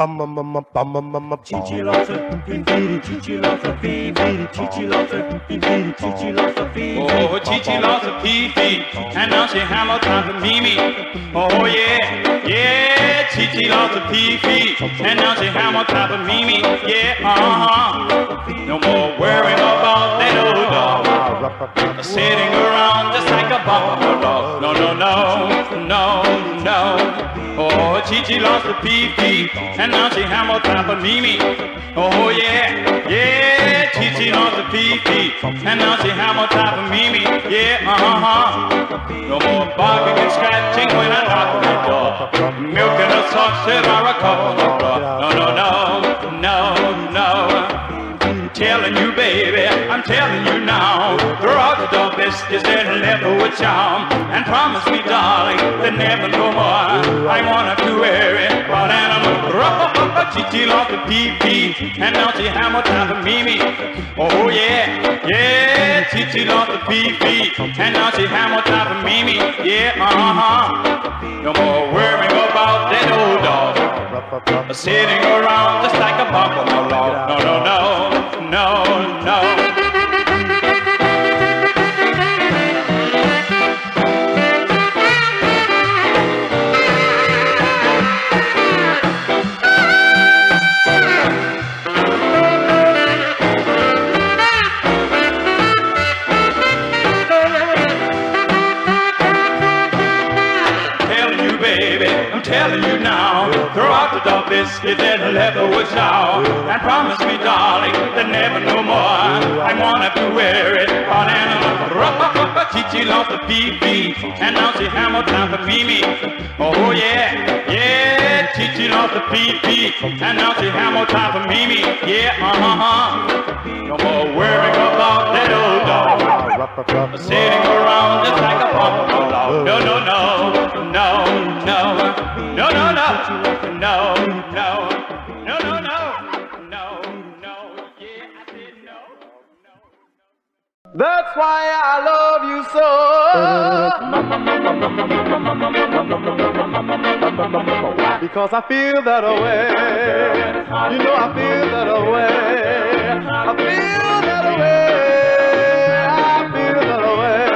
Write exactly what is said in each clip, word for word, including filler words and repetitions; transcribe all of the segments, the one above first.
Chichi loves a fee, Chichi loves a fee, Chichi loves a fee, Chichi loves a fee. Oh, Chichi loves a fee, and now she hammer time for Mimi. Oh yeah, yeah, Chichi loves a fee, and now she hammer time for Mimi. Yeah, uh-huh. No more worrying about that old dog sitting around just like a buffalo dog. No, no, no, no, no. Oh, Chichi lost the pee-pee, and now she hammer time for Mimi. Oh yeah, yeah, Chichi lost the pee-pee, and now she hammer time for Mimi. Yeah, uh-huh. No more barking and scratching when I knock on the door, milking a sausage or a cup on the floor. No, no, no, no, no. Telling you, baby, I'm telling you now, throw out the dog biscuits and leather with charm, and promise me, darling, that never no more I wanna to wear it. But animal, Chichi lost the pee-pee, and now she hammer time for Mimi. Oh yeah, yeah, Chichi lost the pee-pee, and now she hammer time for Mimi. Yeah, uh-huh. No more worrying about that old dog sitting around just like a buffalo log. No, no, no, no, no. Telling you now, throw out the dog biscuit and leather with chow, and promise me, darling, that never no more I won't have to wear it. On animal, Chichi lost the pee-pee, and now she hammer time for Mimi. Oh yeah, yeah, Chichi lost the pee-pee, and now she hammer time for Mimi. Yeah, uh-huh. No more worrying about that old dog sitting around just like a buffalo dog. No, no, no, no, no. No, no, no, no, no, no, no, no, no, no, yeah, I said no, no, no. That's why I love you so. Because I feel that way. You know I feel that way. I feel that way. I feel that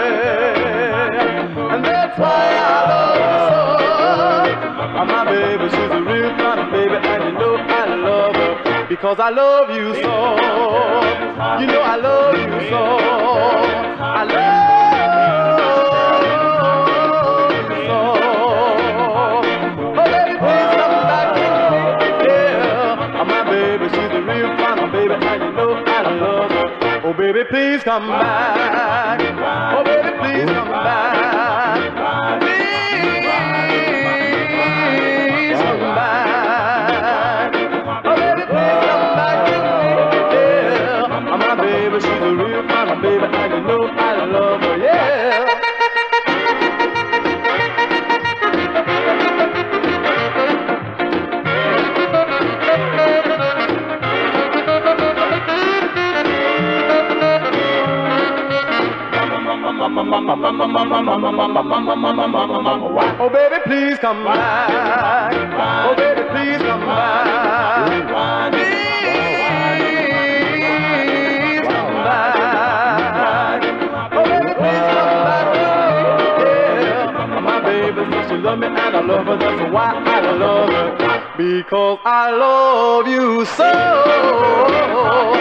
way. And that's why I love you so. My baby, she's a real kind of baby, and you know I love her because I love you so. You know I love you so. I love you so. Oh baby, please come back to me. Yeah, my baby, she's a real kind of baby, and you know I love her. Oh baby, please come back. Oh baby, please come back. Please. Baby, she's a real kind of baby, and you know I love her, yeah. Oh baby, please come back. Oh baby, please come back. Please. She love me and I love her, that's why I love her. Because I love you so.